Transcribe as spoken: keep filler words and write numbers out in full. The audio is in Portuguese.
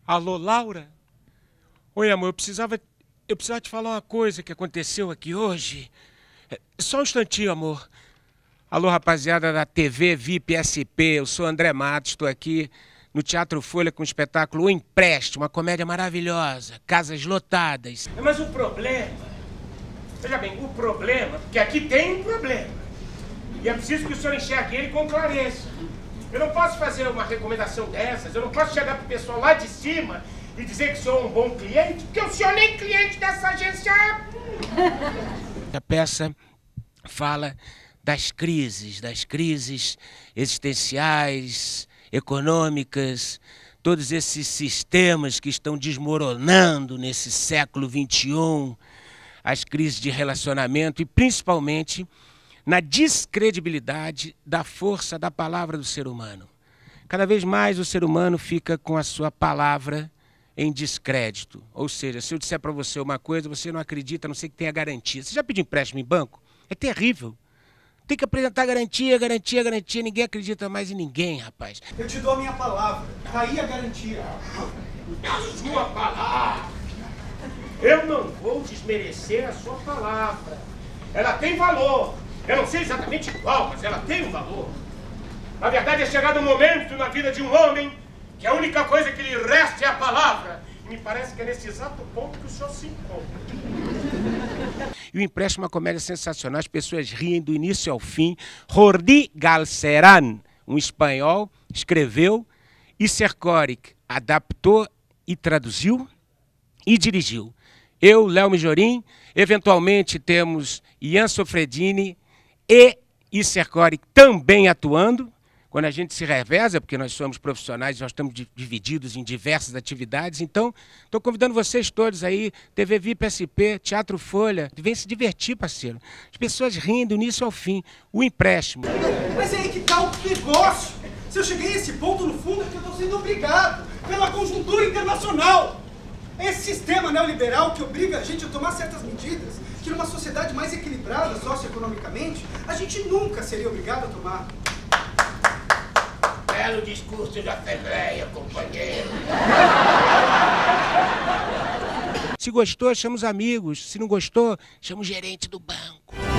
Alô, Laura? Oi, amor, eu precisava, eu precisava te falar uma coisa que aconteceu aqui hoje. É, Só um instantinho, amor. Alô, rapaziada da T V V I P S P, eu sou André Matos, estou aqui no Teatro Folha com o espetáculo O Empréstimo, uma comédia maravilhosa, casas lotadas. Mas o problema, veja bem, o problema, porque aqui tem um problema, e é preciso que o senhor enxergue ele com clareza. Eu não posso fazer uma recomendação dessas, eu não posso chegar pro pessoal lá de cima e dizer que o senhor é um bom cliente, porque o senhor nem cliente dessa agência é. A peça fala das crises, das crises existenciais, econômicas, todos esses sistemas que estão desmoronando nesse século vinte e um, as crises de relacionamento e principalmente na descredibilidade da força da palavra do ser humano. Cada vez mais o ser humano fica com a sua palavra em descrédito. Ou seja, se eu disser para você uma coisa, você não acredita, a não ser que tenha garantia. Você já pediu empréstimo em banco? É terrível. Tem que apresentar garantia, garantia, garantia. Ninguém acredita mais em ninguém, rapaz. Eu te dou a minha palavra. Tá aí a garantia. A sua palavra? Eu não vou desmerecer a sua palavra. Ela tem valor. Eu não sei exatamente qual, mas ela tem um valor. Na verdade, é chegado um momento na vida de um homem que a única coisa que lhe resta é a palavra. E me parece que é nesse exato ponto que o senhor se encontra. E o Empréstimo é uma comédia sensacional, as pessoas riem do início ao fim. Jordi Galceran, um espanhol, escreveu, e Sercoric adaptou e traduziu e dirigiu. Eu, Léo Mijorim, eventualmente temos Ian Sofredini e Sercoric também atuando. Quando a gente se reveza, porque nós somos profissionais, nós estamos divididos em diversas atividades. Então, estou convidando vocês todos aí, T V V I P S P, Teatro Folha, vem se divertir, parceiro. As pessoas rindo do início ao fim. O Empréstimo. Mas é aí que tá o negócio. Se eu cheguei a esse ponto, no fundo, é porque eu estou sendo obrigado pela conjuntura internacional. É esse sistema neoliberal que obriga a gente a tomar certas medidas que numa sociedade mais equilibrada socioeconomicamente, a gente nunca seria obrigado a tomar. Belo discurso da Assembleia, companheiro. Se gostou, chama os amigos. Se não gostou, chama o gerente do banco.